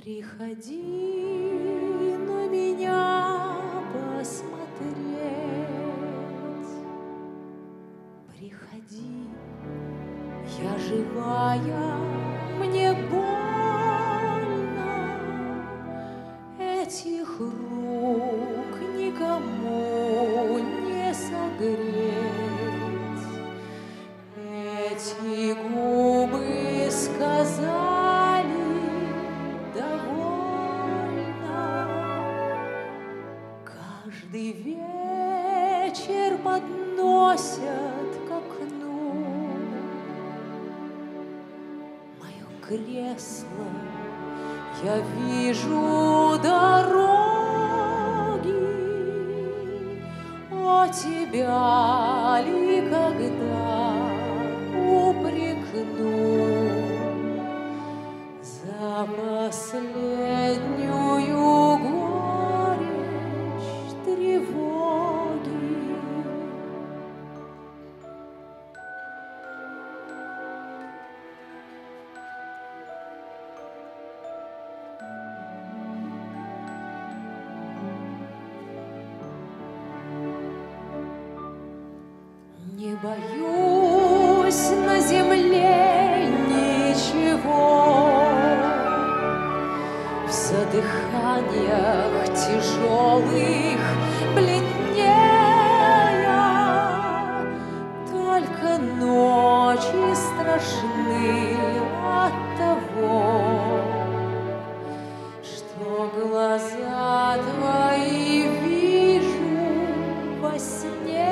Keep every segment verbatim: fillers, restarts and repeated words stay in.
Приходи на меня посмотреть, приходи, я живая, мне больно, этих рук никому не согреть, эти губы сказали довольно. Каждый вечер подносят к окну мое кресло, я вижу дороги, о тебя ли когда упрекну за последнюю горечь тревоги. Не боюсь на земле ничего, в задыханиях тяжелых бледнее, только ночи страшны от того, что глаза твои вижу во сне.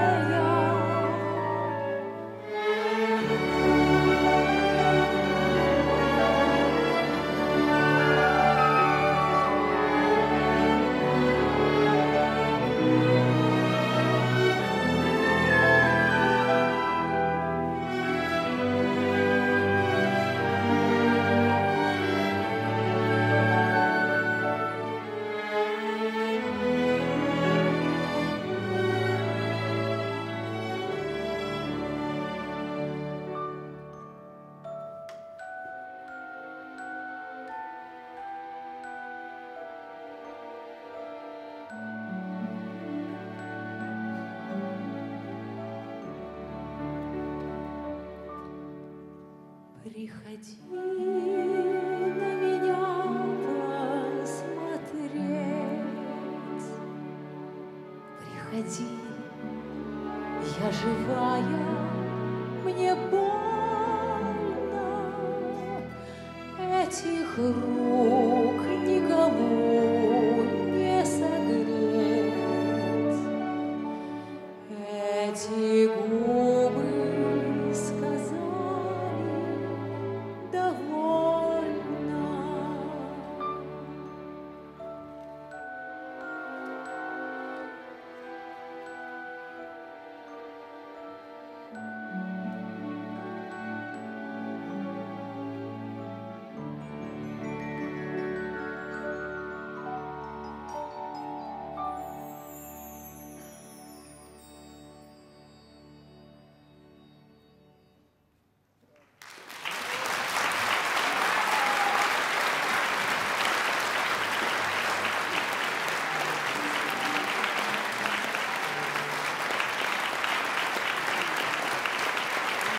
Приходи на меня посмотреть, приходи, я живая, мне больно, этих рук никому